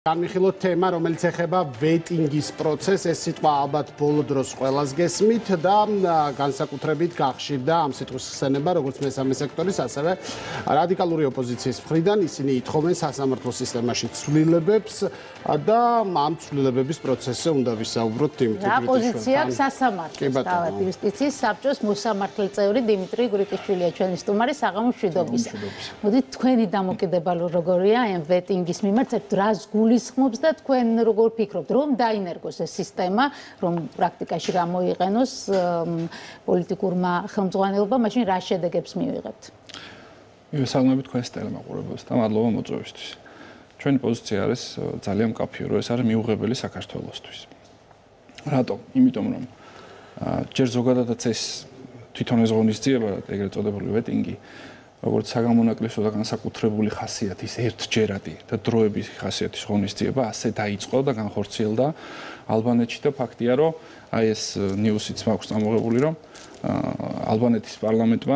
განვიხილოთ თემა, რომელიც ეხება ვეტინგის პროცესს, ეს სიტყვა ალბათ ბოლო დროს ყველას გესმით და განსაკუთრებით გახშირდა ამ სიტყვის ხსენება, როგორც მესამე სექტორის, ასევე რადიკალური ოპოზიციის მხრიდან. ისინი ითხოვენ სასამართლო სისტემაში ცვლილებებს და ამ ცვლილებების პროცესზე უნდა ვისაუბროთ დიმიტრი გრიტიშვილთან. რა პოზიცია აქვს სასამართლოს თავად იუსტიციის საბჭოს მოსამართლე წევრი დიმიტრი გრიტიშვილია ჩვენი სტუმარი საღამოს მშვიდობისა. მოდით თქვენი დამოკიდებულება როგორია ამ ვეტინგის მიმართ, რას გულისხმობს და თქვენ როგორ ფიქრობთ, რომ დაინერგოს ეს სისტემა, რომ პრაქტიკაში გამოიყენოს პოლიტიკურმა ხელმძღვანელობამ, მაშინ რა შედეგებს მივიღებთ? მივესალმებით თქვენს ტელემაყურებელს და მადლობა მოწვევისთვის. ჩვენი პოზიცია არის ძალიან მკაფიო, რომ ეს არის მიუღებელი საქართველოსთვის. რატომ? იმიტომ რომ ჯერ ზოგადადაც ეს თვითონ ეს ღონისძიება, ეგრეთ წოდებული ვეტინგი, როგორც საგამონაკლისო და განსაკუთრებული ხასიათის ერთჯერადი და დროების ხასიათის ღონისძიება ასე დაიწყო და განხორციელდა ალბანეთში და ფაქტია, რომ აი ეს ნიუსიც მაქვს წამოღებული, რომ ალბანეთის პარლამენტმა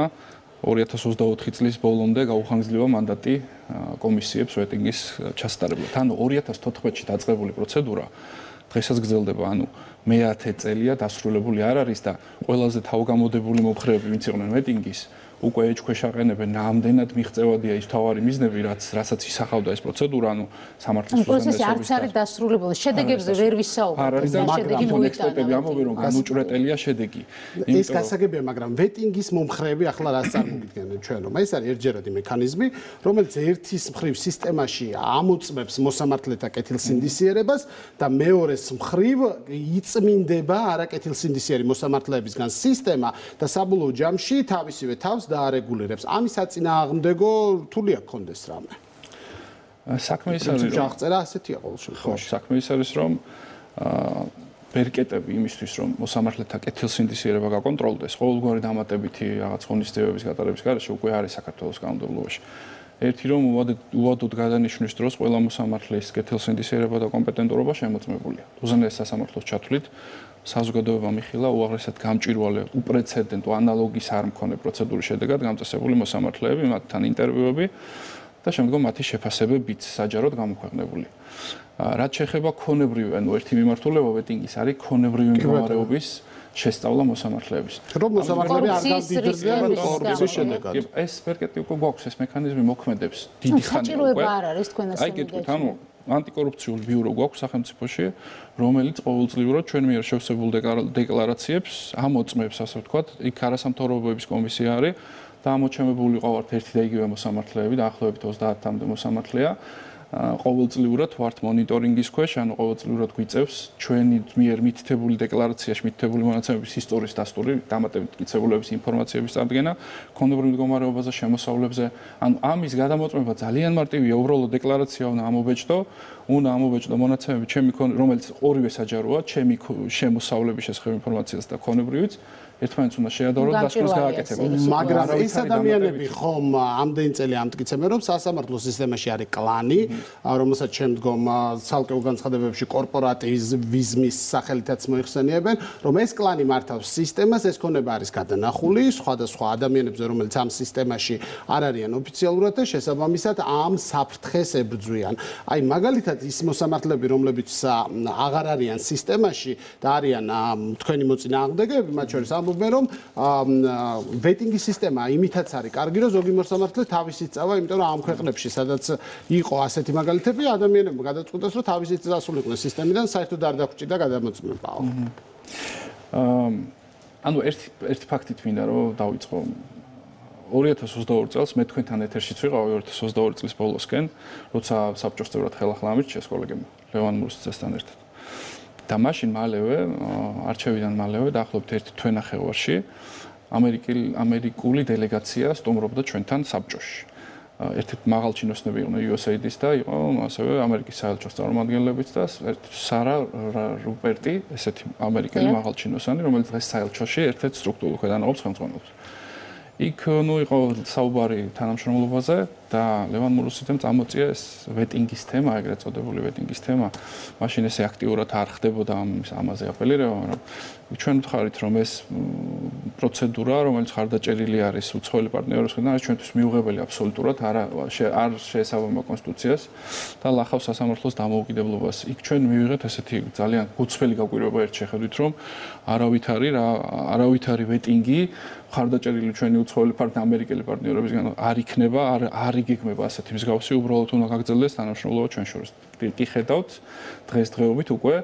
2024 წლის ბოლომდე გაუხანგრძლива მანდატი კომისიებს ვეტინგის ჩასატარებლად. ანუ 2014-ში დაწყებული პროცედურა დღესაც გრძელდება, ანუ მე-10 წელია დასრულებული არ არის და ყველაზე თავგამოდებული მომხრეები, ვინც იყვნენ ვეტინგის, უკვე ეჭქვეშ აყენებენ ნამდვილად მიღწევადია ის თავარი მიზნები, რასაც ისახავდა ეს პროცედურა, ანუ სამართლის პროცესი არც არის დასრულებული, შედეგებზე ვერ ვისაუბრებთ, შედეგი მოიტანა. ამობენ რომ განუჭრეტელია შედეგი. ეს გასაგებია, მაგრამ ვეტინგის მომხრეები ახლა რას წარმოგიდგენენ ჩვენ, რომ ეს არის ერთჯერადი მექანიზმი, რომელიც ერთის მხრივ სისტემაში ამოწმებს მოსამართლეთა კეთილსინდისიერებას და მეორეს მხრივ იწმინდება არაკეთილსინდისიერი მოსამართლეებისგან სისტემა და საბოლოო ჯამში თავისივე თავს დაარეგულირებს. ამის საწინააღმდეგო რთულია გქონდეს რამე. საქმე ის არის, რომ აღწერა ასეთია ყოველ შემთხვევაში. საქმე ის არის, რომ ბერკეტები იმისთვის, რომ მოსამართლეთა კეთილსინდისიერება გაკონტროლდეს, ყოველგვარი დამატებითი რაღაც ღონისძიებების გატარების გარეშე უკვე არის საქართველოს კანონმდებლობაში. ერთი რომ უვადოდ გადანიშნვის დროს ყველა მოსამართლის კეთილსინდისიერება და კომპეტენტურობა შემოწმებულია. უზენაეს სასამართლოს ჩათვლით საზოგადოება მიხილა უაღრესად გამჭვირვალე უპრეცედენტო ანალოგის არ მქონე პროცედურის შედეგად გამწესებული მოსამართლეები, მათთან ინტერვიუები და შემდგომ მათი შეფასებებიც საჯაროდ გამოქვეყნებული. რაც შეეხება ქონებრივი, ანუ ერთი მიმართულება ვეტინგის არის ქონებრივი მდგომარეობის შესწავლა მოსამართლეების. რომ მოსამართლეები არ გამდიდრდნენ კორუფციის შედეგად. ეს ბერკეტი უკვე გვაქვს, ეს მექანიზმი მოქმედებს დიდი ხანია უკვე. საჭიროება არ არის თქვენ ასე მიგეჩვენეთ. ანუ ანტიკორუფციული ბიურო გვაქვს სახელმწიფოში, რომელიც ყოველწლიურად ჩვენ მიერ შევსებულ დეკლარაციებს ამოწმებს, ასე ვთქვათ, იქ არასამთავრობოების კომისია არის და ამოჩემებული ყავართ ერთი და იგივე მოსამართლეები, დაახლოებით 30-მდე მოსამართლეა. ყოველწლიურად ვართ მონიტორინგის ქვეშ, ანუ ყოველწლიურად გვიწევს ჩვენი მიერ მითითებული დეკლარაციაში მითითებული მონაცემების ისტორიის დასტური, დამატებით მტკიცებულების ინფორმაციების წარდგენა, ქონებრივ მდგომარეობაზე, შემოსავლებზე. ანუ ამის გადამოწმება ძალიან მარტივია, უბრალოდ დეკლარაცია უნდა ამობეჭდო მონაცემები, რომელიც ორივე საჯაროა, ჩემი შემოსავლების შესახებ ინფორმაციას და ქონებრივიც. ერთმანეთს უნდა შეადაროთ და დასკვნას გააკეთებინოთ. მაგრამ ეს ადამიანები ხომ ამდენი წელი ამტკიცებენ, რომ სასამართლო სისტემაში არის კლანი, რომელსაც შემდგომ ცალკეულ განცხადებებში კორპორატივიზმის სახელითაც მოიხსენიებენ, რომ ეს კლანი მართავს სისტემას, ეს ქონება არის გადანახული სხვადასხვა ადამიანებზე, რომელიც ამ სისტემაში არ არიან ოფიციალურად და შესაბამისად ამ საფრთხეს ებრძვიან. აი მაგალითად ის მოსამართლეები, რომლებიც აღარ არიან სისტემაში და არიან თქვენი მოწინააღმდეგეები, მათ შორის ამბობენ, რომ ვეტინგის სისტემა იმითაც არის კარგი, რომ ზოგი მოსამართლე თავისით წავა, იმიტომ რომ ამ ქვეყნებში, სადაც იყო ასეთი მაგალითები, ადამიანებმა გადაწყვიტეს, რომ თავისით დასულიყვნენ სისტემიდან, საერთოდ არ დაგჭირდა გადამოწმებაო. ანუ ერთი ფაქტით მინდა რომ დავიწყო 2022 წელს მე თქვენთან ეთერშიც ვიყავი 2022 წლის ბოლოსკენ, როცა საბჭოს წევრად ხელახლა ამირჩიეს კოლეგებმა ლევან მურუსცესთან ერთად. და მაშინ მალევე, არჩევიდან მალევე, დაახლოებით ერთი თვენახევარში ამერიკული დელეგაცია სტუმრობდა ჩვენთან საბჭოში. ერთ-ერთი მაღალჩინოსნები იყვნენ USAID-ის და იყო ასევე ამერიკის საელჩოს წარმომადგენლებიც და სარა რუპერტი, ესეთი ამერიკელი მაღალჩინოსანი, რომელიც დღეს საელჩოში ერთ-ერთ სტრუქტურულ ქვედანაყოფს ხელმძღვანელობს. იქ იყო საუბარი თანამშრომლობაზე და ლევან მურუსიძემ წამოწია ეს ვეტინგის თემა, ეგრეთ წოდებული ვეტინგის თემა. მაშინ ესე აქტიურად არ ხდებოდა ამაზე აპელირება, მაგრამ ჩვენ ვთქვით, რომ ეს პროცედურა, რომელიც ხარდაჭერილი არის უცხოელი პარტნიორების მხრიდან, არის ჩვენთვის მიუღებელი აბსოლუტურად, არ შეესაბამება კონსტიტუციას და ლახავს სასამართლოს დამოუკიდებლობას. იქ ჩვენ მივიღეთ ესეთი ძალიან გუცხველი გაკვირვება ერთ შეხედვით, რომ არავითარი ვეტინგი ხარდაჭერილი ჩვენი უცხოელი ამერიკელი პარტნიორებისგან არ იქნება, არ იგეგმება ასეთი მსგავსი, უბრალოდ უნდა გაგრძელდეს თანამშრომლობა ჩვენ შორის. კი ხედავთ დღესდღეობით უკვე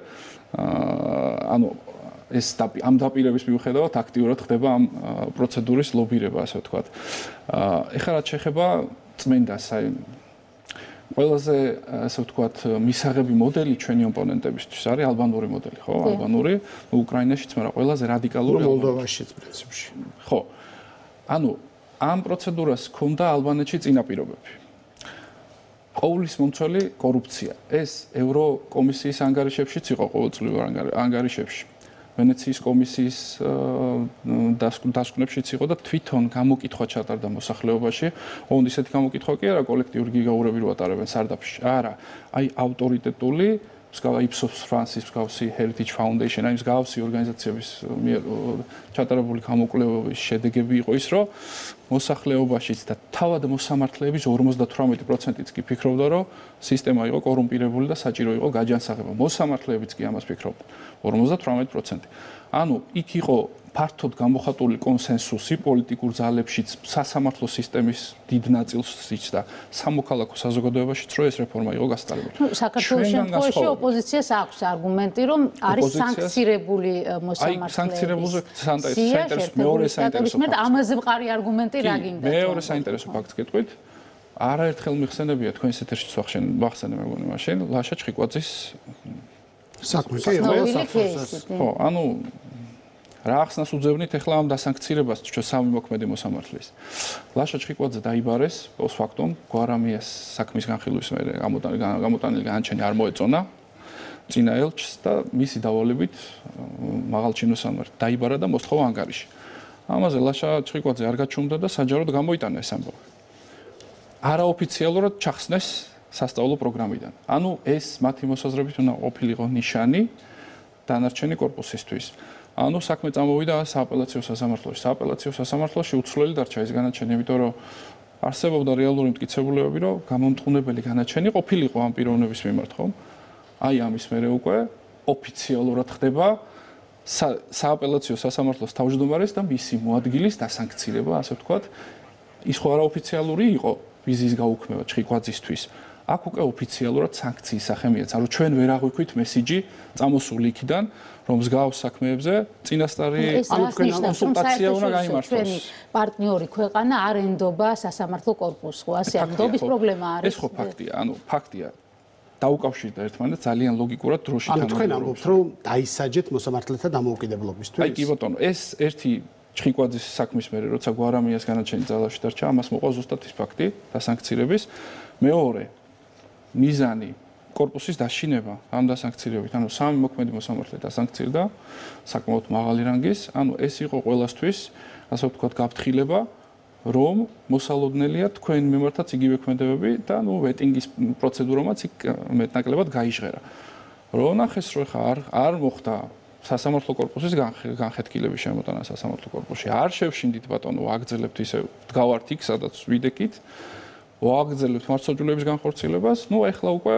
ანუ ეს ამ დაპირების მიუხედავად აქტიურად ხდება ამ პროცედურის ლობირება, ასე ვთქვათ. ეხლა რაც შეეხება წმენდას, აი ყველაზე ასე ვთქვათ, მისაღები მოდელი ჩვენი ოპონენტებისთვის არის ალბანური მოდელი, ხო? ალბანური, უკრაინაშიც, მაგრამ ყველაზე რადიკალური მოლდოვაშიც პრინციპში. ხო. ანუ ამ პროცედურას ჰქონდა ალბანეთში წინაპირობები. ყოვლის მომცველი კორუფცია. ეს ევროკომისიის ანგარიშებშიც იყო ყოველწლიურ ანგარიშებში. ვენეციის კომისიის დასკვნებშიც იყო და თვითონ გამოკითხვა ჩატარდა მოსახლეობაში. ოღონდ ისეთი გამოკითხვა კი არა, კოლექტიური გიგაურები რო ატარებენ სარდაფში. არა, აი ავტორიტეტული, მსგავსი Ipsos France-ის, მსგავსი Heritage Foundation, აი მსგავსი ორგანიზაციების მიერ ჩატარებული გამოკვლევების შედეგები იყო ის, რომ მოსახლეობაშიც და თავად მოსამართლეების 58%-იც კი ფიქრობდა, რომ სისტემა იყო კორუმპირებული და საჭირო იყო გაჯანსაღება. მოსამართლეებიც კი ამას ფიქრობდნენ. 58%. ანუ იქ იყო ფართოდ გამოხატული კონსენსუსი პოლიტიკურ ძალებშიც, სასამართლო სისტემის დიდ ნაწილშიც და სამოქალაქო საზოგადოებაშიც, რომ ეს რეფორმა იყო გასტარებული. საქართველოს შემთხვევაში ოპოზიციას აქვს არგუმენტი, რომ არის სანქცირებული მოსამართლეები. აი, სანქცირებულზე საინტერესო მეორე საინტერესო. ამაზე მყარი არგუმენტი რა გინდა? მეორე საინტერესო ფაქტს გეტყვით. არაერთხელ მიხსენებია თქვენს ეთერში ვახსენე მეგონი მაშინ ლაშა ჩხიკვაძის საქმე ხო, ანუ რა ახსნას უძებნით ახლა ამ დასანქცირებას ჩვენ სამი მოქმედი მოსამართლის. ლაშა ჩხიკვაძე დაიბარეს პოსტფაქტუმ გვარამიას საქმის განხილვის მერე გამოტანილი განაჩენი არ მოეწონა წინა ელჩს და მისი დავალებით მაღალ ჩინოსანმარ დაიბარა და მოსთხოვა ანგარიში. ამაზე ლაშა ჩხიკვაძე არ გაჩუმდა და საჯაროდ გამოიტანა ეს ამბავი. არაოფიციალურად ჩახსნეს სასწავლო პროგრამიდან. ანუ ეს მათი მოსაზრებით უნდა ყოფილიყო ნიშანი დანარჩენი კორპუსისთვის. ანუ საქმე წამოვიდა სააპელაციო სასამართლოში. სააპელაციო სასამართლოში უცვლელი დარჩა ეს განაჩენი, იმიტომ რომ არსებობდა რეალური მტკიცებულებები, რომ გამომტყუნებელი განაჩენი ყოფილიყო ამ პიროვნების მიმართ, ხო? აი ამის მერე უკვე ოფიციალურად ხდება სააპელაციო სასამართლოს თავმჯდომარის და მისი მოადგილის დასანქცირება, ასე ვთქვათ. ის ხო არაოფიციალური იყო ვიზის გაუქმება ჩხიკვაძისთვის. აქ უკვე ოფიციალურად სანქციის სახე მიეცა, რომ ჩვენ ვერ აღვიქვით მესიჯი წამოსული იქიდან, რომ მსგავს საქმეებზე წინასწარი კონსულტაცია უნდა გაიმართოს. ჩვენი პარტნიორი ქვეყანა არ ენდობა სასამართლო კორპუსს, ხო, ასე ამბობის პრობლემა არის. ეს ხო ფაქტია, ანუ ფაქტია. დაუკავშირდა ერთმანეთს ძალიან ლოგიკურად დროში თანამდებობა. ანუ თქვენ ამბობთ, რომ დაისაჯეთ მოსამართლეთა დამოუკიდებლობისთვის. აი კი ბატონო, ეს ერთი ჩხიკვაძის საქმის მერე, როცა გვარამიას განაჩენი ძალაში დარჩა, ამას მოყვა ზუსტად ის ფაქტი დასანქცირების. მეორე მიზანი კორპუსის დაშინება ამ დასანქცირებით, ანუ სამი მოქმედი მოსამართლე დასანქცირდა საკმაოდ მაღალი რანგის, ანუ ეს იყო ყველასთვის, ასე ვთქვათ, გაფრთხილება, რომ მოსალოდნელია თქვენ მიმართაც იგივე ქმედებები და ნუ ვეტინგის პროცედურამაც იქ მეტნაკლებად გაიჟღერა. რო ნახეს, რომ ხა არ მოხდა სასამართლო კორპუსის განხეთქილების შემოტანა სასამართლო კორპუსში. არ შევშინდით ბატონო, აგძლებთ ისე დგავართ იქ, სადაც ვიდექით. ვაგრძელებთ მართლმსაჯულების განხორციელებას. ნუ ახლა უკვე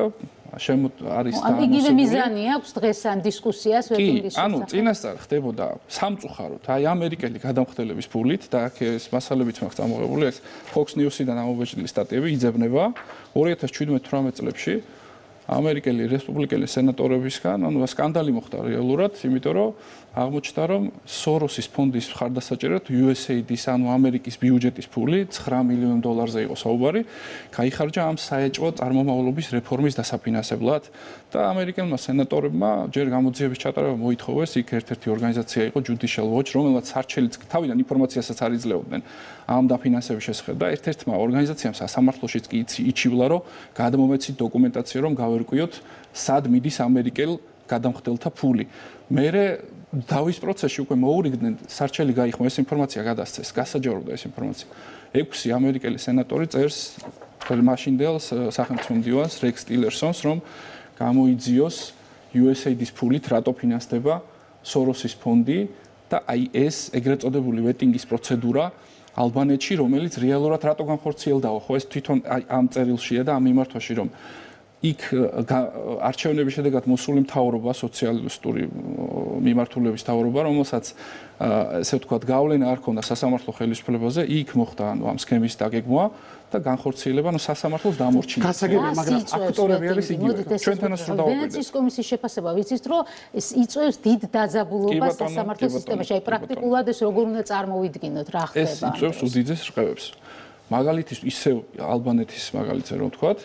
არის და იგივე მიზანი აქვს დღეს ამ დისკუსიას ვეტინგის შესახებ. ანუ წინასწარ ხდებოდა სამწუხაროდ, აი ამერიკელი გადამხდელების ფულით და აქ ეს მასალებიც მაქვს ამოღებული, ეს Fox News-იდან ამობეჭდილი სტატიები იძებნება 2017-18 წლებში ამერიკელი რესპუბლიკელი სენატორებისგან, ანუ სკანდალი მოხდა რეალურად, იმიტომ რომ აღმოჩნდა, რომ სოროსის ფონდის მხარდასაჭერად USAID-ის, ანუ ამერიკის ბიუჯეტის ფული $9 მილიონ იყო საუბარი, გაიხარჯა ამ საეჭვო წარმომავლობის რეფორმის დასაფინანსებლად და ამერიკელმა სენატორებმა ჯერ გამოძიების ჩატარება მოითხოვეს, იქ ერთ-ერთი ორგანიზაცია იყო Judicial Watch, რომელმაც სარჩელიც თავიდან ინფორმაციასაც არ იძლეოდნენ ამ დაფინანსების შესახებ და ერთ-ერთმა ორგანიზაციამ სასამართლოშიც კი იჩივლა, რომ გადმომეცით დოკუმენტაცია, რომ გავერკვიოთ, სად მიდის ამერიკელ გადამხდელთა ფული. მერე დავის პროცესში უკვე მოურიგდნენ, სარჩელი გაიხმო ეს ინფორმაცია გადასცეს, გასაჯაროვდა ეს ინფორმაცია. 6 ამერიკელი სენატორი წერს მაშინდელ სახელმწიფო მდივანს რექს ტილერსონს, რომ გამოიძიოს USAID-ის ფულით რატო ფინანსდება სოროსის ფონდი და აი ეს ეგრეთ წოდებული ვეტინგის პროცედურა ალბანეთში, რომელიც რეალურად რატო განხორციელდაო, ხო ეს თვითონ ამ წერილშია და ამ მიმართვაში, რომ იქ არჩევნების შედეგად მოსული მთავრობა, სოციალისტური მიმართულების მთავრობა, რომელსაც ესე ვთქვათ, გავლენა არ ქონდა სასამართლო ხელისუფლებაზე, იქ მოხდა ანუ ამ სქემის დაგეგმვა და განხორციელება, ანუ სასამართლოს დამორჩინება. გასაგებია, მაგრამ აქტორები არის იგივე. ჩვენთანაც რომ დავუკვირდეთ. ვენეციის კომისიის შეფასება ვიცით, რომ ეს იწვევს დიდ დაძაბულობას სასამართლო სისტემაში. აი პრაქტიკულად ეს როგორ უნდა წარმოვიდგინოთ, რა ხდება? ეს იწვევს უდიდეს რყევებს. მაგალითის ისევ ალბანეთის მაგალითზე რომ ვთქვათ,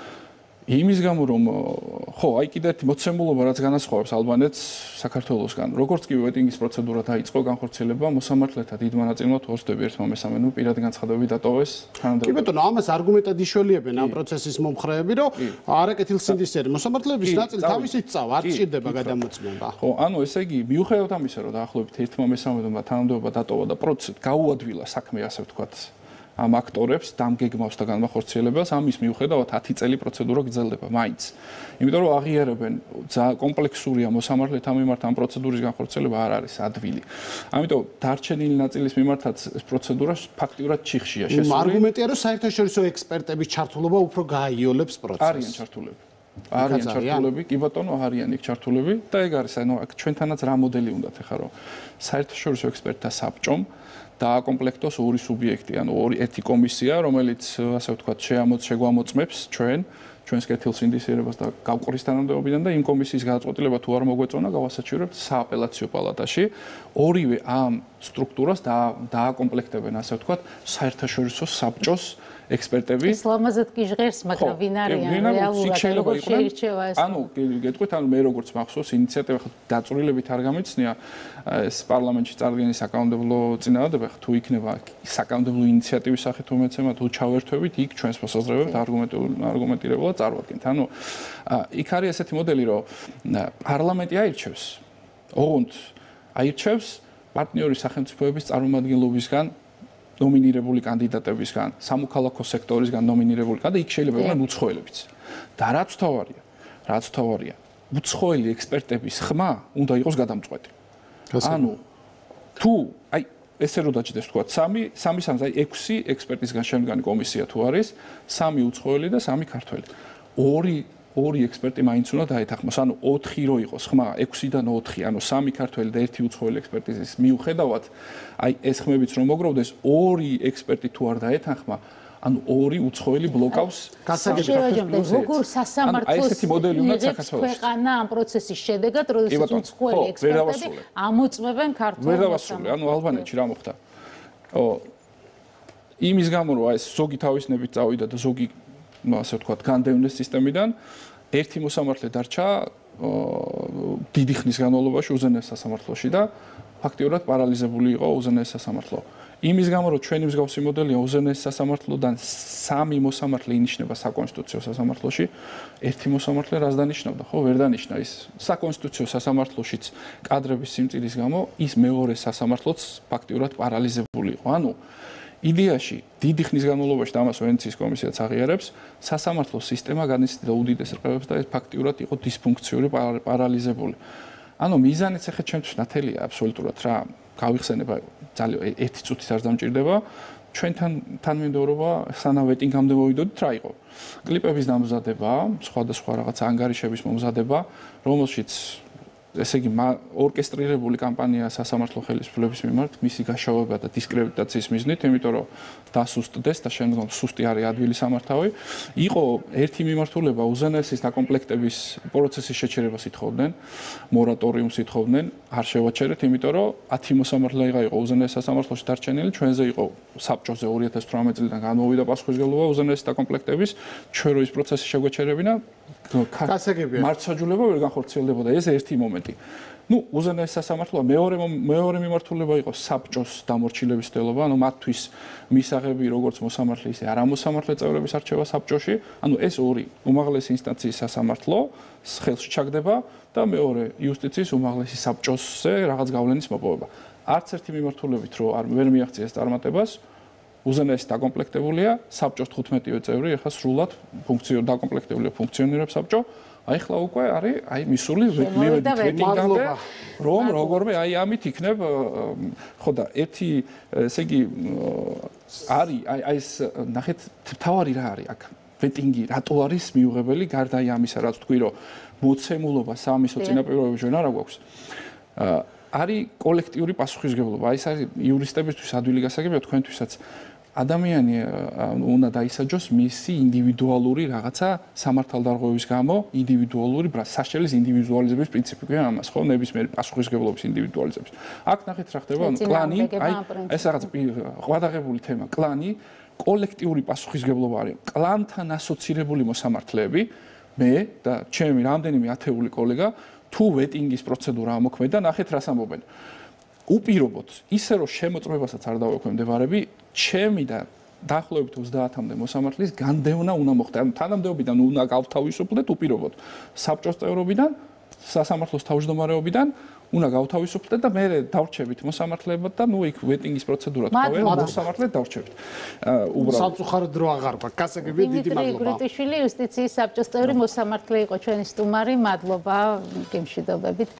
იმის გამო რომ ხო, აი კიდე ერთი მოცემულობა რაც განასხვავებს ალბანეთს საქართველოსგან. როგორც კი ვეტინგის პროცედურა დაიწყო, განხორციელება მოსამართლეთა დიდ მონაწილეობით 21-13 პირადი განცხადებები დატოვეს თანამდებობაზე. კი ბატონო, ამას არგუმენტად იშველიებენ ამ პროცესის მომხრეები, რომ არაკეთილსინდისფერი მოსამართლეების ნაწილი თავისით წავა, არ ჭირდება გადამოწმება. ხო, ანუ ესე იგი, მიუხედავად ამისა, რომ დაახლოებით 1-13 თანამდებობა დატოვა და პროცესად გაუადვილა საქმე, ასე ვთქვათ, ამ აქტორებს დამგეგმავს და განმახორციელებას, ამის მიუხედავად 10 წელი პროცედურა გრძელდება მაინც. იმიტომ რომ აღიარებენ კომპლექსურია მოსამართლეთა მიმართ ამ პროცედურის განხორციელება არ არის ადვილი. ამიტომ დარჩენილი ნაწილის მიმართაც ეს პროცედურა ფაქტიურად ჩიხშია შესული. არგუმენტია რომ საერთაშორისო ექსპერტების ჩართულობა უფრო გააიოლებს პროცესს. არიან ჩართულები. არიან ჩართულები, კი ბატონო, არიან იქ ჩართულები და ეგ არის, ანუ აქ ჩვენთანაც რა მოდელი უნდათ ახლა რომ საერთაშორისო ექსპერტთა საბჭომ დააკომპლექტოს ორი სუბიექტი, ანუ ერთი კომისია, რომელიც ასე ვთქვათ, შეგვამოწმებს ჩვენს კეთილსინდისიერებას და გავყრის თანამდებობიდან და იმ კომისიის გადაწყვეტილება თუ არ მოგვეწონა, გავასაჩივრებთ სააპელაციო პალატაში. ორივე ამ სტრუქტურას დააკომპლექტებენ, ასე ვთქვათ, საერთაშორისო საბჭოს ექსპერტები. ეს ლამაზად კი ჟღერს, მაგრამ ვინ არიან რეალურად, როგორ შეირჩევა ეს? ანუ გეტყვით, ანუ მე როგორც მახსოვს, ინიციატივა ხა დაწვრილებით არ გამიცნია ეს პარლამენტში წარდგენის საკანონმდებლო წინააღმდება, თუ იქნება საკანონმდებლო ინიციატივის სახით უმეცემა თუ ჩავერთვებით, იქ ჩვენს მოსაზრებებს არგუმენტირებულად წარვადგენთ. ანუ იქ არის ესეთი მოდელი, რომ პარლამენტი აირჩევს, ოღონდ აირჩევს პარტნიორი სახელმწიფოების წარმომადგენლობისგან ნომინირებული კანდიდატებისგან, სამოქალაქო სექტორისგან ნომინირებული და იქ შეიძლება იყოს უცხოელებიც. და რაც თავარია, უცხოელი ექსპერტების ხმა უნდა იყოს გადამწყვეტი. ანუ თუ აი ესე რომ დაჭდეს თქვა 3 აი 6 ექსპერტისგან შემდგარი კომისია თუ არის, 3 უცხოელი და 3 ქართველი. ორი ექსპერტი მაინც უნდა დაეთანხმოს, ანუ 4 რო იყოს ხმა, 6-დან 4, ანუ 3 ქართველი და 1 უცხოელი ექსპერტიზის მიუხედავად, აი ეს ხმებიც რომ მოგროვდეს, 2 ექსპერტი თუ არ დაეთანხმა, ანუ 2 უცხოელი ბლოკავს გასაგებია, როგორ სასამართლოს ესეთი მოდელი უნდა საქართველოს ქვეყანა ამ პროცესის შედეგად, როდესაც უცხოელი ექსპერტები ამოწმებენ ქართველ ვერ დავასრულე, ანუ ალბანეთში რა მოხდა? იმის გამო რომ ეს ზოგი თავისნებით წავიდა და ზოგი ასე ვთქვათ, განდევნეს სისტემიდან, ერთი მოსამართლე დარჩა დიდი ხნის განმავლობაში უზენაეს სასამართლოში და ფაქტიურად პარალიზებული იყო უზენაეს სასამართლო. იმის გამო რომ ჩვენი მსგავსი მოდელია უზენაეს სასამართლოდან 3 მოსამართლე ინიშნება საკონსტიტუციო სასამართლოში, ერთი მოსამართლე რას დანიშნავდა, ხო, ვერ დანიშნა ის საკონსტიტუციო სასამართლოშიც კადრების სიმწირის გამო ის მეორე სასამართლოც ფაქტიურად პარალიზებული იყო. ანუ იდეაში დიდი ხნის განმავლობაში და ამას ვენეციის კომისიაც აღიარებს, სასამართლო სისტემა განიცდიდა უდიდეს რყევებს და ეს ფაქტიურად იყო დისფუნქციური, პარალიზებული. ანუ მიზანიც ახლა ჩემთვის ნათელია აბსოლუტურად რა გავიხსენება ძალიან 1 წუთით არ დამჭირდება ჩვენთან თანმიმდევრობა სანამ ვეტინგამდე მოვიდოდით რა იყო კლიპების დამზადება სხვადასხვა რაღაც ანგარიშების მომზადება რომელშიც ესე იგი ორკესტრირებული კამპანია სასამართლო ხელისუფლების მიმართ მისი გაშოვება და დისკრედიტაციის მიზნით, იმიტომ რომ დასუსტდეს და შემდგომ სუსტი არის ადვილი სამართავი, იყო ერთი მიმართულება უზენაესის დაკომპლექტების პროცესის შეჩერებას ითხოვდნენ, მორატორიუმს ითხოვდნენ, არ შევაჩერეთ, იმიტომ რომ 10 მოსამართლე იყო უზენაეს სასამართლოში დარჩენილი, ჩვენზე იყო საბჭოზე 2018 წლიდან განმოვიდა პასუხისმგებლობა უზენაესის დაკომპლექტების, ჩვენ რო ის პროცესი შეგვეჩერებინა გასაგებია. მართლმსაჯულება ვერ განხორციელდებოდა, ეს ერთი მომენტი. ნუ უზენაეს სასამართლოა მეორე მიმართულება იყო საბჭოს დამორჩილების ცდელობა, ანუ მათთვის მისაღები როგორც მოსამართლე ისე არამოსამართლე წევრების არჩევა საბჭოში, ანუ ეს ორი უმაღლესი ინსტანციის სასამართლო ხელში ჩაგდება და მეორე იუსტიციის უმაღლესი საბჭოსზე რაღაც გავლენის მოპოვება. არც ერთი მიმართულებით რო არ ვერ მიაღწიეს წარმატებას უზენაესი დაკომპლექტებულია, საბჭოს 15-ვე წევრი, ეხლა სრულად დაკომპლექტებულია ფუნქციონირებს საბჭო. აი ხლა უკვე არის აი მისული მივედით ვეტინგამდე, რომ როგორმე აი ამით იქნებ ხო და ერთი ესე იგი არის აი ეს ნახეთ თავარი რა არის აქ ვეტინგი რატო არის მიუღებელი გარდა აი ამისა რაც თქვი რომ მოცემულობა სამისო წინაპირობები ჩვენ არა გვაქვს არის კოლექტიური პასუხისმგებლობა აი ეს არის იურისტებისთვის ადვილი გასაგებია თქვენთვისაც ადამიანი უნდა დაისაჯოს მისი ინდივიდუალური რაღაცა სამართალდარღვევის გამო ინდივიდუალური სასჯელის ინდივიდუალიზების პრინციპი გვიან ამას ხო ნებისმიერი პასუხისმგებლობის ინდივიდუალიზების აქ ნახეთ რა ხდება კლანი აი ეს რაღაც ყვადაღებული თემა კლანი კოლექტიური პასუხისმგებლობა არის კლანთან ასოცირებული მოსამართლეები მე და ჩემი რამდენიმე ათეული კოლეგა თუ ვეტინგის პროცედურა ამოქმედა ნახეთ რას ამბობენ უპირობოდ ისე რომ შემოწმებასაც არ დავექვემდებარები ჩემი და დაახლოებით 30-მდე მოსამართლის განდევნა უნდა მოხდეს ანუ თანამდებობიდან უნდა გავთავისუფლდეთ უპირობოდ საბჭოს წევრობიდან სასამართლოს თავმჯდომარეობიდან უნდა გავთავისუფლდეთ და მე დავრჩებით მოსამართლეებად და ნუ იქ ვეტინგის პროცედურა თქვენ მოსამართლედ დავრჩებით უბრალოდ სამწუხაროდ დრო აღარ გვაქვს გასაგები დიდი მადლობა დიმიტრი გრიტიშვილი იუსტიციის საბჭოს წევრი მოსამართლე იყო ჩვენი სტუმარი მადლობა გემშვიდობებით